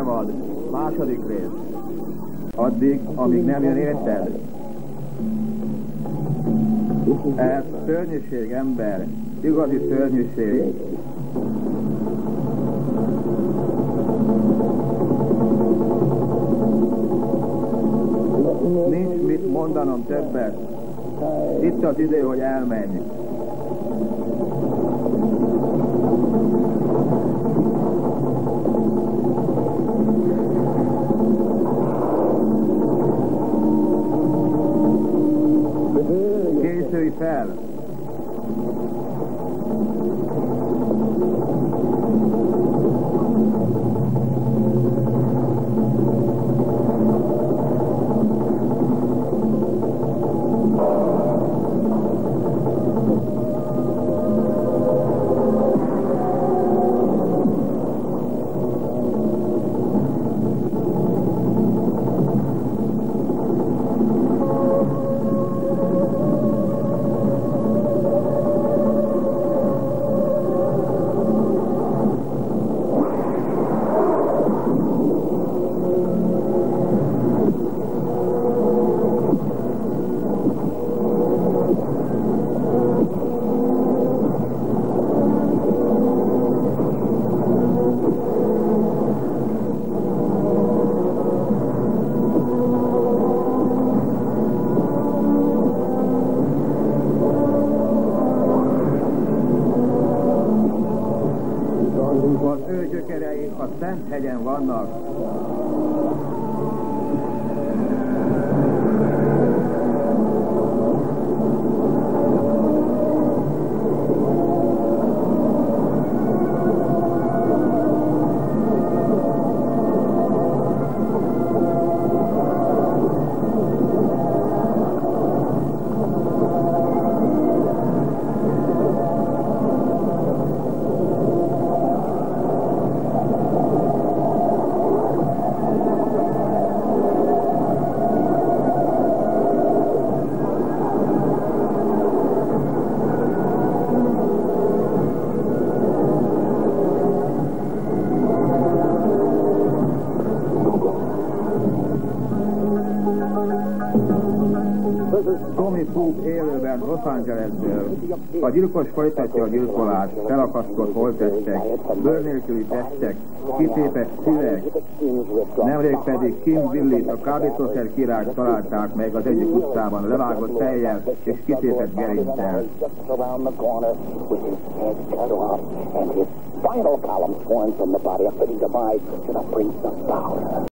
Harmad, második rész. Addig, amíg nem jön, érted? Ez szörnyűség, ember. Igazi szörnyűség. Nincs mit mondanom többet. Itt az idő, hogy elmenj. Készülj fel! Az ő gyökerei a Szent hegyen vannak. Tommy Poop élőben Los Angelesből. A gyilkos folytatja a gyilkolást, felakasztott holttestek, bőr nélküli testek, kitépett szívek. Nemrég pedig Kim Billit, a kábítószer királyt találták meg az egyik utcában, levágott fejjel és kitépett gerincsel. Final columns formed from the body of the demise to the Prince of Power.